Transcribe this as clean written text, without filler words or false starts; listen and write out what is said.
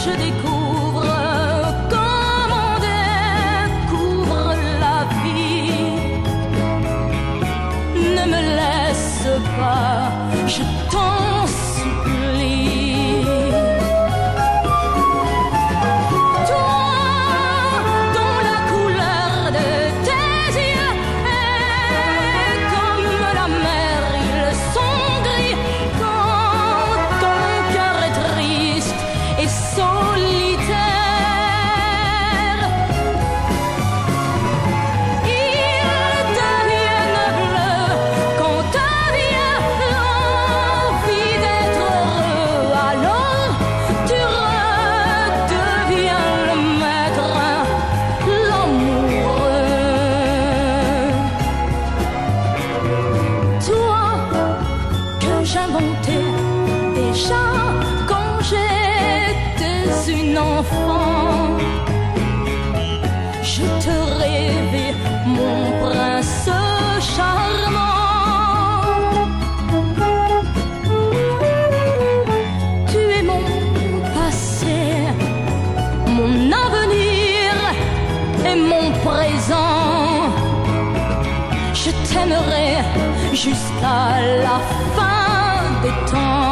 je découvre, comme on découvre la vie. Ne me laisse pas, je t'en supplie. Toi, dont la couleur de tes yeux est comme la mer, ils sont gris. Quand ton cœur est triste et solitaire, ils deviennent bleus quand devient l'envie d'être heureux. Alors tu redeviens le maître, l'amoureux. Toi que j'inventais déjà quand j'étais une enfant, je te rêvais mon prince charmant. Tu es mon passé, mon avenir et mon présent. Je t'aimerai jusqu'à la fin des temps.